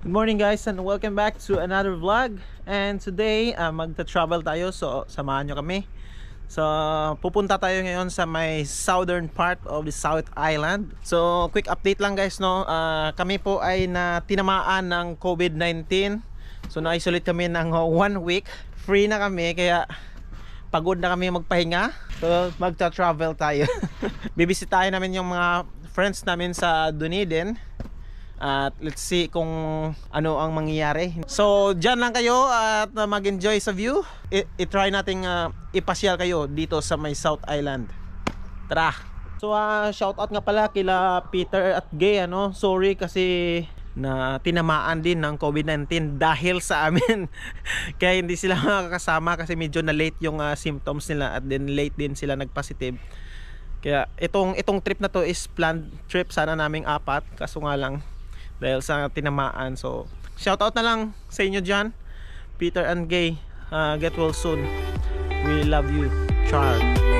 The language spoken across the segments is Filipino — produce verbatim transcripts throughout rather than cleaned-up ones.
Good morning guys and welcome back to another vlog. And today uh, magta-travel tayo, so samahan nyo kami. So pupunta tayo ngayon sa may southern part of the South Island. So quick update lang guys, no. uh, Kami po ay na tinamaan ng COVID nineteen. So na-isolate kami ng uh, one week. Free na kami kaya pagod na kami magpahinga. So magta-travel tayo. Bibisitahin namin yung mga friends namin sa Dunedin. At let's see kung ano ang mangyayari. So dyan lang kayo at uh, mag-enjoy sa view. I-try natin uh, ipasyal kayo dito sa may South Island. Tara! So uh, shout out nga pala kila Peter at Gay, ano? Sorry kasi na tinamaan din ng COVID nineteen dahil sa amin. Kaya hindi sila makakasama kasi medyo na late yung uh, symptoms nila. At then late din sila nag-positive. Kaya itong, itong trip na to is planned trip sana naming apat. Kaso nga lang dahil sa tinamaan. So shout out na lang sa inyo dyan, Peter and Gay. uh, Get well soon. We love you. Char.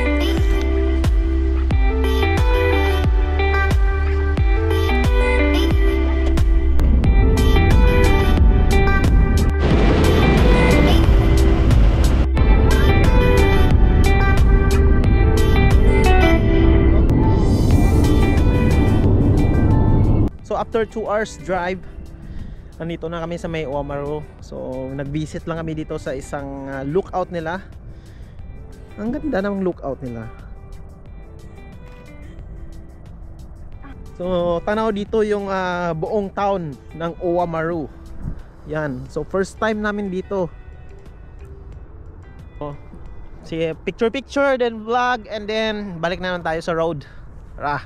So after two hours drive, nandito na kami sa may Oamaru. So nag-visit lang kami dito sa isang uh, lookout nila. Ang ganda ng lookout nila. So tanaw dito yung uh, buong town ng Oamaru. Yan. So first time namin dito. So, sige, picture picture, then vlog, and then balik naman tayo sa road. Tara.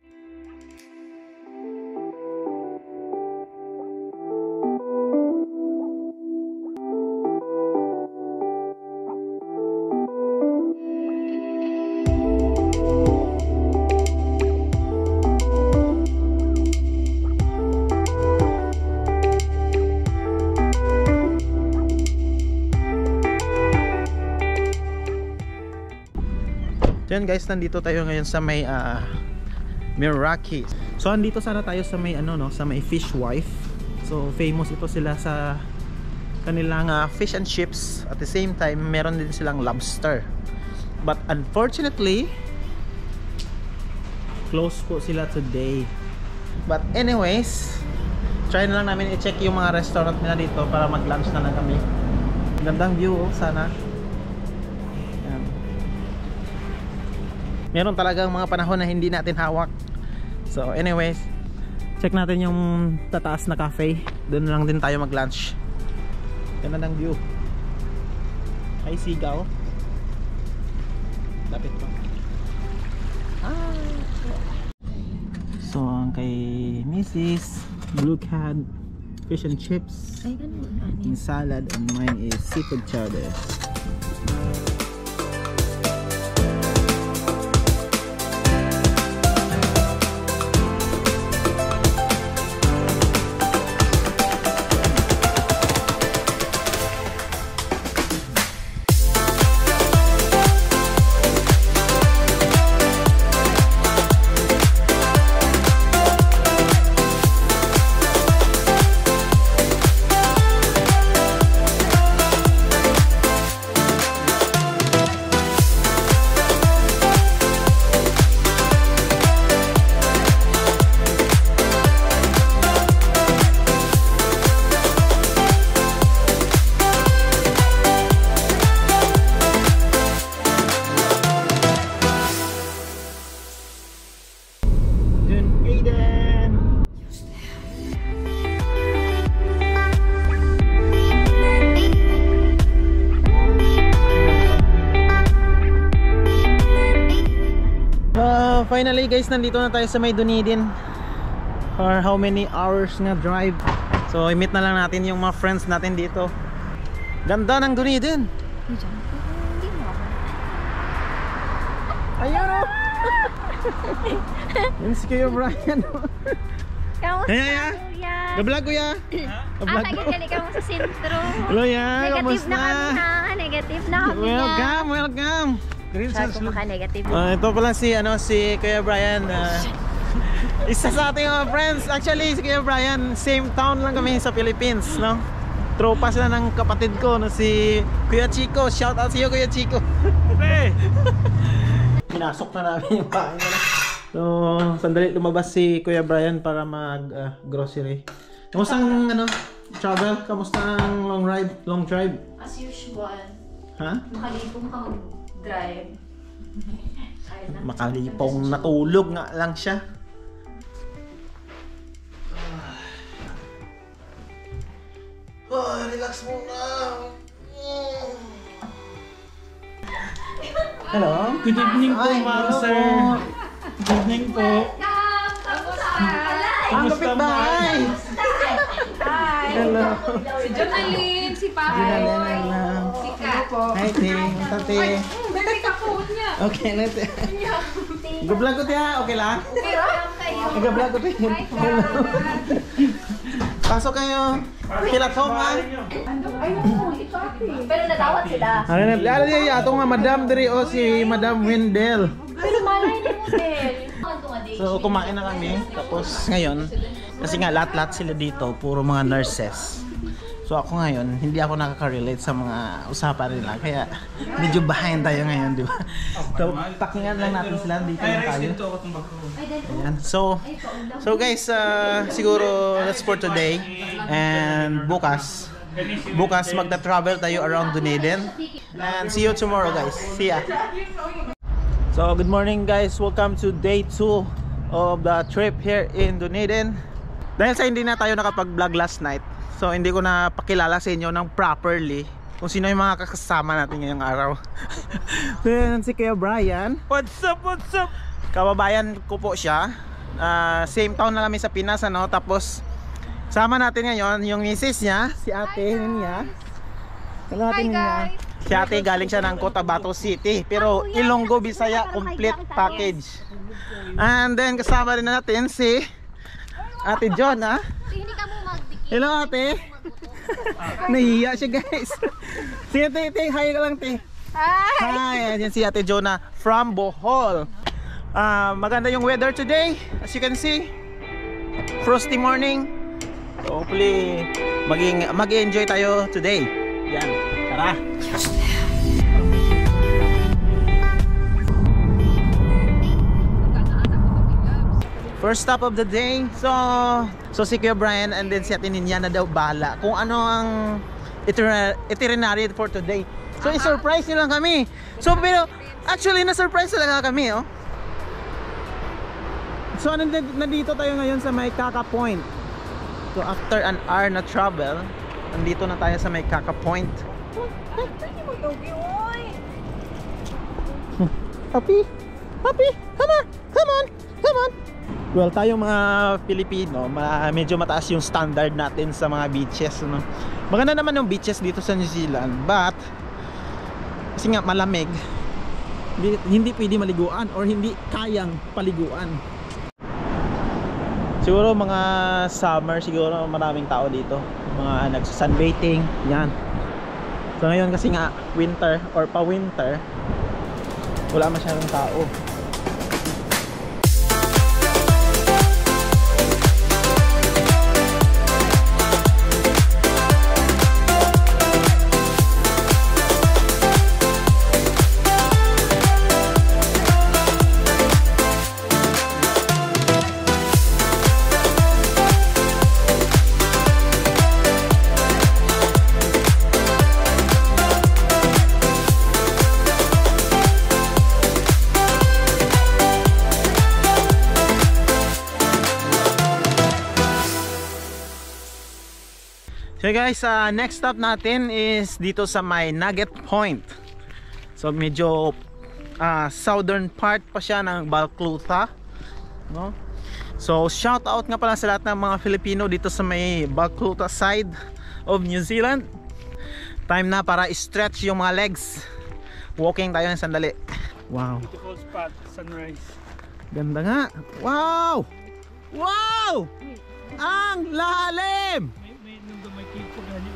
Yan guys, nandito tayo ngayon sa may uh, Meraki. So andito sana tayo sa may ano no, sa may Fishwife. So famous ito sila sa kanilang uh, fish and chips. At the same time, meron din silang lobster. But unfortunately, close po sila today. But anyways, try na lang namin i-check yung mga restaurant nila dito para mag-lunch na lang kami. Gandang view oh, sana. Meron talagang mga panahon na hindi natin hawak. So anyways, check natin yung tataas na cafe. Doon lang din tayo mag lunch. Ganda ng view. Ay sigaw. Lapit pa. Ah. So ang kay Missus Blue Cat, fish and chips, ay, and salad, and mine is seafood chowder. Finally guys, nandito na tayo sa may Dunedin. For how many hours nga drive. So i-meet na lang natin yung mga friends natin dito. Ganda ng Dunedin. Ayun o. Yun si Kuya Brian. Kamusta Kuya? Gablog Kuya. Ah, nagkakali ka mo sa sentro. Hello ya, negative na kami na. Negative na kami. Welcome, welcome. Sabi ko maka-negative. Uh, ito pala si ano si Kuya Brian. Uh, Isa sa ating mga friends. Actually, si Kuya Brian, same town lang kami sa Philippines, no? Tropa sila ng kapatid ko, no? Si Kuya Chico. Shout out sa iyo, Kuya Chico. Pinasok na namin yung bahay nila. So, sandali lumabas si Kuya Brian para mag-grocery. Uh, Kamusta ang ano, travel? Kamusta ang long ride, long drive? As usual. Ha? Makalipong ka mag-drive. Makalipong natulog nga lang siya. Oh, relax muna. Hello? Good evening po, Ay, ma'am, hello sir. po. Good evening po. Ang Kumusta, kapitbahay! Hi! Hello! Si Jonalyn, si Papa. Hello! Si Kat. Hi, Ting! Tate! Bebe ka po niya. Okay, nate. Nag-vlog ko tiya, okay lang? Okay lang kayo. Nag-vlog ko tiya. Hello! Pasok kayo! Kilat home, ha? Pero nadawat sila. Ano na, lalo niya ato nga Madam Diri o si Madam Wendell. Pero malay ni model. So kumain na kami, tapos ngayon, kasi nga lahat-lahat sila dito, puro mga nurses. So ako ngayon, hindi ako nakaka-relate sa mga usapan nila, kaya medyo behind tayo ngayon, di ba? So pakingan lang natin sila, dito na tayo. Ayan. So, so guys, uh, siguro that's for today. And bukas, bukas magta-travel tayo around Dunedin. And see you tomorrow, guys. See ya! So good morning guys, welcome to day two of the trip here in Dunedin. Dahil sa hindi na tayo nakapag-vlog last night, so hindi ko na pakilala sa inyo ng properly kung sino yung mga kasama natin ngayong araw. So yun si Kuya Brian. What's up, what's up? Kababayan ko po siya. uh, Same town na kami sa Pinas, ano? Tapos sama natin ngayon yung misis niya, si ate niya. Ano natin niya? Si ate galing siya ng Cotabato City, pero Ilonggo, Bisaya, complete package. And then kasama rin natin si Ate John, ha? Hindi ka mo magdikit. Hello ate. Nahiya siya guys. Sige ate, ate, hi ka lang ate. Hi. Hi, yan si Ate Jonah from Bohol. uh, Maganda yung weather today, as you can see. Frosty morning. So hopefully maging mag-enjoy tayo today. Yan, tara. First stop of the day. So, so si Kuya Brian and then si Ate Ninya na daw bala kung ano ang itinerary, itinerary for today. So, i-surprise nyo lang kami. So, pero actually na-surprise talaga kami, oh. So, nandito, nandito tayo ngayon sa may Kaka Point. So, after an hour na travel, nandito na tayo sa may Kaka Point. Happy? Happy? Come on! Come on! Come on! Well, tayong mga Pilipino, ma medyo mataas yung standard natin sa mga beaches, no? Maganda naman yung beaches dito sa New Zealand, but kasi nga malamig, hindi, hindi pwede maliguan or hindi kayang paliguan. Siguro mga summer, siguro maraming tao dito, mga nagsa-sunbathing, yan. So ngayon kasi nga winter or pa-winter, wala masyadong tao. So guys, uh, next stop natin is dito sa may Nugget Point. So medyo uh, southern part pa siya ng Balclutha, no? So shout out nga pala sa lahat ng mga Filipino dito sa may Balclutha side of New Zealand. Time na para i-stretch yung mga legs. Walking tayo ng sandali. Wow, Beautiful spot, sunrise. ganda nga. Wow! Wow! Ang lalim! May, may, nung may kipo galing.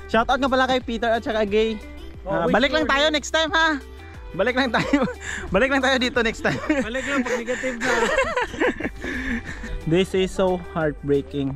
Shoutout nga pala kay Peter at saka Gay. Oh, Ah, wait, balik lang sorry. tayo next time ha. Balik lang tayo. Balik lang tayo dito next time. Balik lang pag negative na. This is so heartbreaking.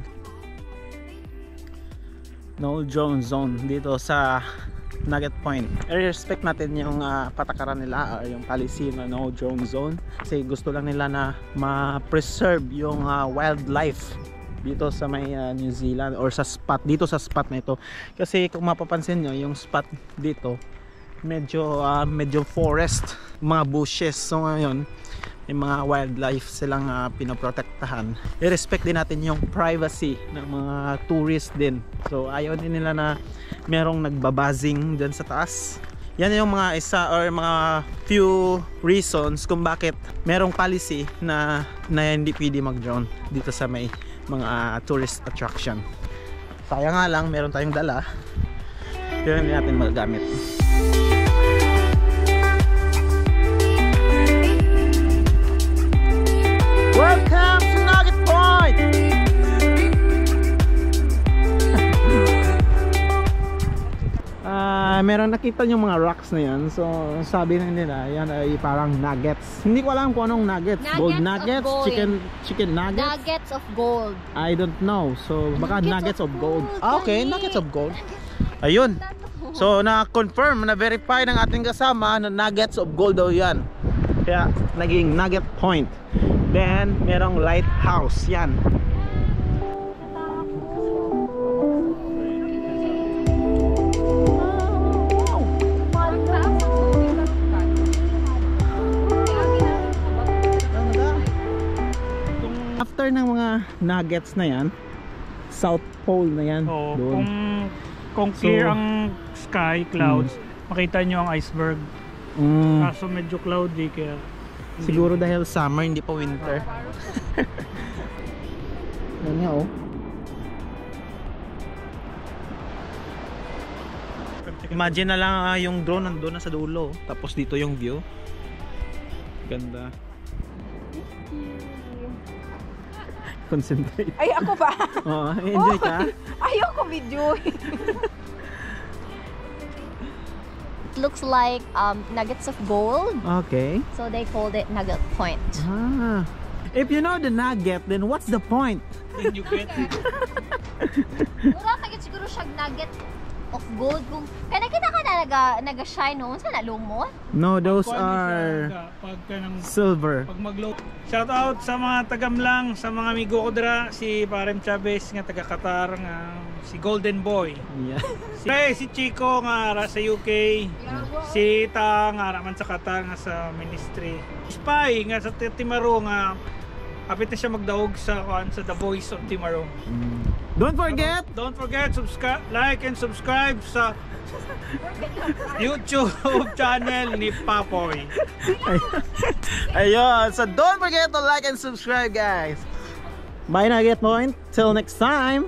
No drone zone dito sa Nugget Point. I-respect natin yung uh, patakaran nila or yung policy na no drone zone kasi gusto lang nila na ma-preserve yung uh, wildlife dito sa may uh, New Zealand or sa spot dito sa spot na ito. Kasi kung mapapansin nyo yung spot dito medyo uh, medyo forest, mga bushes. So ngayon yung mga wildlife silang uh, pinoprotektahan. I-respect din natin yung privacy ng mga tourist din. So ayaw din nila na merong nagbabazing dyan sa taas. Yan yung mga isa or mga few reasons kung bakit merong policy na, na hindi pwede mag-drone dito sa may mga uh, tourist attraction. Sayang nga lang meron tayong dala pero hindi natin magagamit. Welcome to Nugget Point! Ah, meron nakita yung mga rocks na yan. So, sabi na nila, yan ay parang nuggets. Hindi ko alam kung anong nuggets. Nuggets Gold of nuggets, gold. chicken chicken nuggets. Nuggets of gold. I don't know. So, baka Nuggets nuggets of of gold. gold, Ah, okay, dali. nuggets of gold. Ayun. So, na-confirm, na-verify ng ating kasama na nuggets of gold daw yan. Kaya, naging Nugget Point. Then, merong lighthouse. Yan. After ng mga nuggets na yan, South Pole na yan. Oo, doon. kung kung clear So, ang sky, clouds, makita nyo ang iceberg. Mm, Kaso medyo cloudy kaya hindi. siguro dahil summer, hindi pa winter. Yan nga oh. Imagine na lang ah, yung drone nandun na sa dulo. Tapos dito yung view. Ganda. Concentrate. Ay, ako ba? Oo, enjoy ka. Ayoko video. It looks like um, nuggets of gold. Okay. So they called it Nugget Point. Ah. If you know the nugget, then what's the point? Then you get it. Mura kagit siguro siya nugget of gold kung kaya nakita ka na naga naga-shine noon sa nalumot. No, those Kuha niyo are siya, pagka ng silver. pag mag-low. Shout out sa mga tagamlang, sa mga amigo ko dira, si Parem Chavez nga taga Qatar nga si Golden Boy. Yeah. Si, si Chico nga ara sa U K. Si Ta nga ara man sa Qatar nga sa ministry. Spy nga sa Timaru nga apit na siya magdaog sa kuan sa The Voice of Timaru. Don't forget. Don't forget subscribe, like and subscribe sa YouTube channel ni Papoy. Ayun. So don't forget to like and subscribe, guys. Bye Nugget Point. Till next time.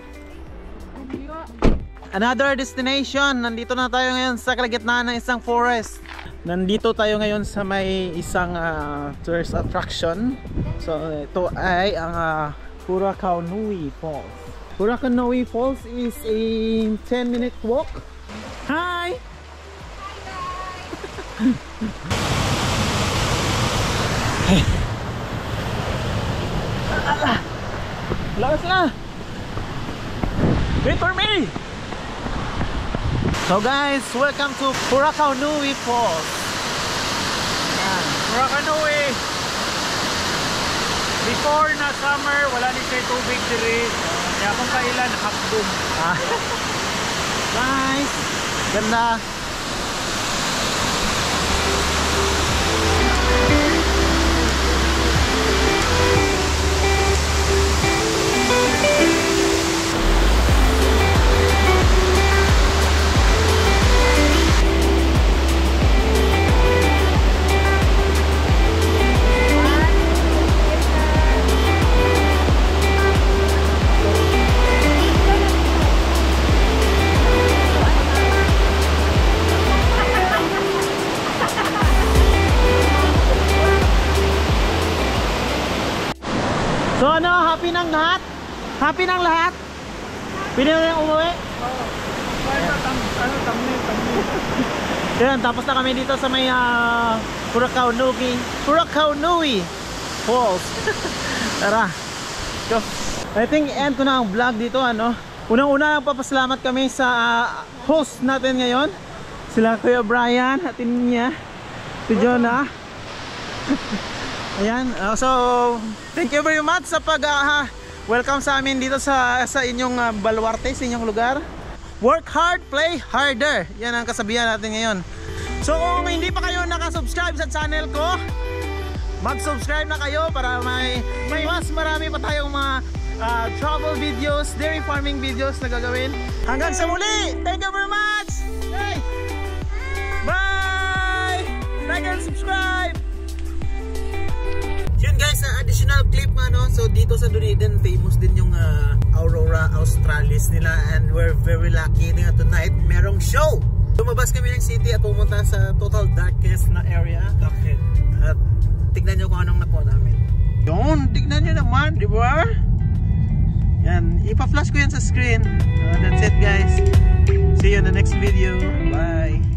Another destination. Nandito na tayo ngayon sa kalagitnaan ng isang forest. Nandito tayo ngayon sa may isang uh, tourist attraction. So ito ay ang uh, Purakaunui Falls. Purakaunui Falls is a ten minute walk. Hi! Lakas na! Wait for me! So guys, welcome to Purakaunui Falls. Yan. Purakaunui. Before na summer, wala ni siya tubig diri. Kaya kung kailan nakakboom. Ah. Nice! Ganda! So ano, happy ng lahat? Happy ng lahat? Pwede na yung umuwi? Kaya tatang ano, thumbnail, thumbnail. Yan, tapos na kami dito sa may uh, Curacao Nui Curacao Nui Falls. Tara, go. I think end ko na ang vlog dito, ano. Unang-una papasalamat kami sa uh, host natin ngayon. Sila Kuya Brian at niya si Jonah. Ayan, uh, so thank you very much sa pag uh, welcome sa amin dito sa sa inyong uh, baluarte, sa inyong lugar. Work hard, play harder. Yan ang kasabihan natin ngayon. So kung hindi pa kayo nakasubscribe sa channel ko, mag-subscribe na kayo para may, may mas marami pa tayong mga uh, travel videos, dairy farming videos na gagawin. Hanggang sa muli! Thank you very much! Hey! Bye! Like and subscribe! Yun guys, uh, additional clip nga no. So dito sa Dunedin, famous din yung uh, Aurora Australis nila. And we're very lucky na tonight merong show. Lumabas kami ng city at pumunta sa total darkest na area. Okay. At tignan nyo kung anong nakuha namin. Yun, tignan nyo naman, di ba? Yan, ipa-flash ko yan sa screen. Uh, that's it guys. See you in the next video. Bye!